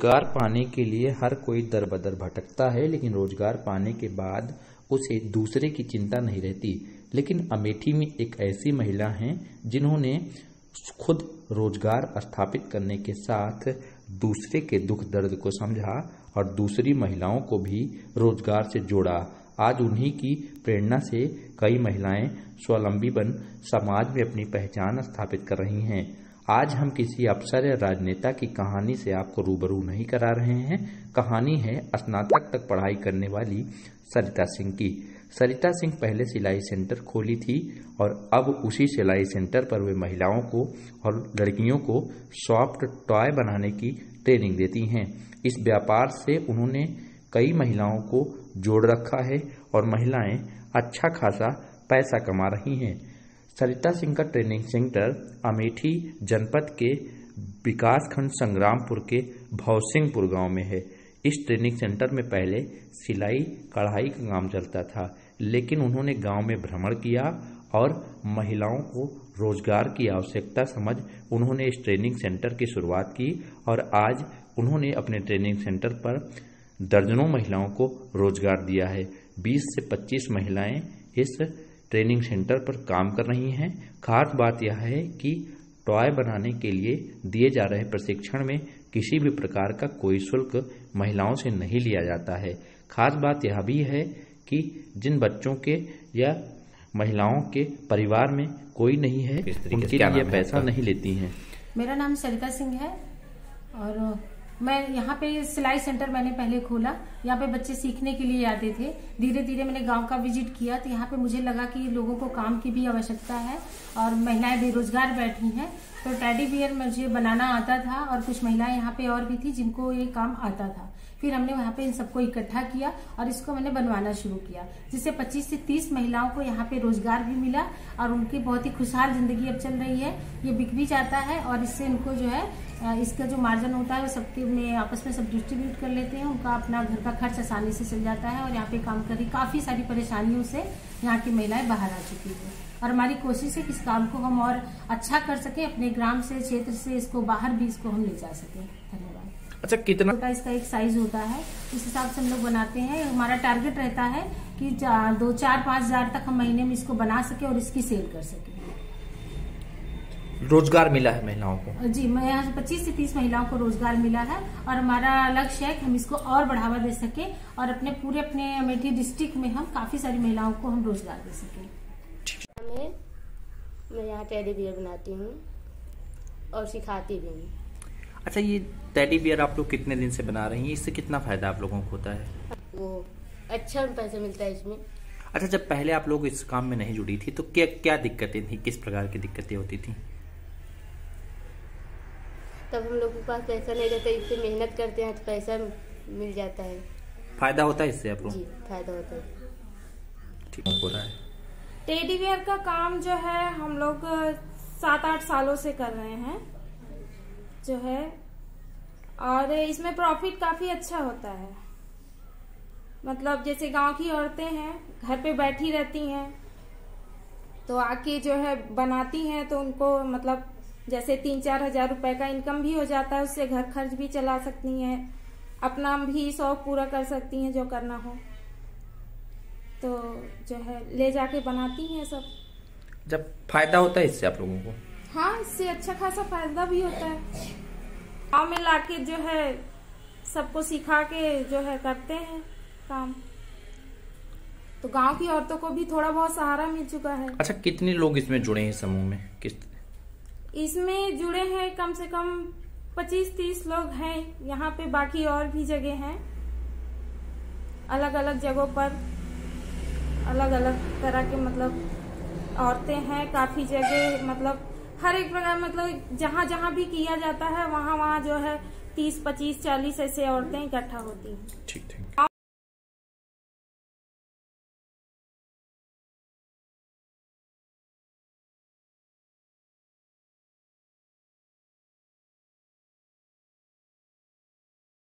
रोजगार पाने के लिए हर कोई दर बदर भटकता है, लेकिन रोजगार पाने के बाद उसे दूसरे की चिंता नहीं रहती। लेकिन अमेठी में एक ऐसी महिला हैं जिन्होंने खुद रोजगार स्थापित करने के साथ दूसरे के दुख दर्द को समझा और दूसरी महिलाओं को भी रोजगार से जोड़ा। आज उन्हीं की प्रेरणा से कई महिलाएं स्वावलंबी बन समाज में अपनी पहचान स्थापित कर रही हैं। आज हम किसी अफसर या राजनेता की कहानी से आपको रूबरू नहीं करा रहे हैं। कहानी है स्नातक तक पढ़ाई करने वाली सरिता सिंह की। सरिता सिंह पहले सिलाई सेंटर खोली थी और अब उसी सिलाई सेंटर पर वे महिलाओं को और लड़कियों को सॉफ्ट टॉय बनाने की ट्रेनिंग देती हैं। इस व्यापार से उन्होंने कई महिलाओं को जोड़ रखा है और महिलाएं अच्छा खासा पैसा कमा रही हैं। सरिता सिंह का ट्रेनिंग सेंटर अमेठी जनपद के विकासखंड संग्रामपुर के भौसिंगपुर गांव में है। इस ट्रेनिंग सेंटर में पहले सिलाई कढ़ाई का काम चलता था, लेकिन उन्होंने गांव में भ्रमण किया और महिलाओं को रोजगार की आवश्यकता समझ उन्होंने इस ट्रेनिंग सेंटर की शुरुआत की और आज उन्होंने अपने ट्रेनिंग सेंटर पर दर्जनों महिलाओं को रोजगार दिया है। 20 से 25 महिलाएं इस ट्रेनिंग सेंटर पर काम कर रही हैं। खास बात यह है कि टॉय बनाने के लिए दिए जा रहे प्रशिक्षण में किसी भी प्रकार का कोई शुल्क महिलाओं से नहीं लिया जाता है। खास बात यह भी है कि जिन बच्चों के या महिलाओं के परिवार में कोई नहीं है उनके लिए पैसा नहीं लेती हैं। मेरा नाम सरिता सिंह है और मैं यहाँ पे सिलाई सेंटर मैंने पहले खोला। यहाँ पे बच्चे सीखने के लिए आते थे। धीरे धीरे मैंने गांव का विजिट किया तो यहाँ पे मुझे लगा कि लोगों को काम की भी आवश्यकता है और महिलाएं बेरोजगार बैठी हैं। तो टेडी बियर मुझे बनाना आता था और कुछ महिलाएं यहाँ पे और भी थी जिनको ये काम आता था। फिर हमने वहाँ पे इन सबको इकट्ठा किया और इसको मैंने बनवाना शुरू किया, जिससे 25 से 30 महिलाओं को यहाँ पे रोजगार भी मिला और उनकी बहुत ही खुशहाल जिंदगी अब चल रही है। ये बिक भी जाता है और इससे इनको जो है इसका जो मार्जिन होता है वो सबके में आपस में सब डिस्ट्रीब्यूट कर लेते हैं। उनका अपना घर का खर्च आसानी से चल जाता है और यहाँ पे काम कर रही काफी सारी परेशानियों से यहाँ की महिलाएं बाहर आ चुकी है और हमारी कोशिश है कि इस काम को हम और अच्छा कर सके, अपने ग्राम से क्षेत्र से इसको बाहर भी इसको हम ले जा सके। धन्यवाद। अच्छा, कितना छोटा इसका एक साइज होता है, इस हिसाब से हम लोग बनाते हैं। हमारा टारगेट रहता है कि 2-4-5 हजार तक हम महीने में इसको बना सके और इसकी सेल कर सके। रोजगार मिला है महिलाओं को? जी, मैं यहाँ 25 से 30 महिलाओं को रोजगार मिला है और हमारा लक्ष्य है कि हम इसको और बढ़ावा दे सके और अपने अमेठी डिस्ट्रिक्ट में हम काफी सारी महिलाओं को हम रोजगार दे सके। मैं यहाँ टेडी बियर बनाती हूँ और सिखाती भी हूँ। अच्छा, ये टेडी बियर आप लोग कितने दिन से बना रही हैं? इससे कितना फायदा आप लोगों को होता है? वो अच्छा पैसा मिलता है इसमें। अच्छा, जब पहले आप लोग इस काम में नहीं जुड़ी थी तो क्या क्या दिक्कतें थी, किस प्रकार की दिक्कतें होती थी? तब हम लोग के पास पैसा नहीं रहता, इससे मेहनत करते हैं तो पैसा मिल जाता है। फायदा होता है इससे आप लोग? जी, फायदा होता है। ठीक हो रहा है। टेडी बियर का काम जो है हम लोग 7-8 सालों से कर रहे हैं जो है, और इसमें प्रॉफिट काफी अच्छा होता है। मतलब जैसे गांव की औरतें हैं, घर पे बैठी रहती हैं तो आके जो है बनाती हैं तो उनको मतलब जैसे 3-4 हजार रुपए का इनकम भी हो जाता है। उससे घर खर्च भी चला सकती हैं, अपना भी शौक पूरा कर सकती हैं जो करना हो तो जो है ले जाके बनाती हैं सब। जब फायदा होता है इससे आप लोगों को? हाँ, इससे अच्छा खासा फायदा भी होता है। गाँव में लाके जो है सबको सिखा के जो है करते हैं काम, तो गांव की औरतों को भी थोड़ा बहुत सहारा मिल चुका है। अच्छा, कितने लोग इसमें जुड़े हैं समूह में? इसमें जुड़े हैं कम से कम 25-30 लोग हैं यहाँ पे। बाकी और भी जगह हैं, अलग अलग जगहों पर अलग अलग तरह के मतलब औरतें हैं काफी जगह। मतलब हर एक प्रकार मतलब जहाँ जहाँ भी किया जाता है वहाँ वहाँ जो है 30-25-40 ऐसे औरतें इकट्ठा होती हैं। ठीक।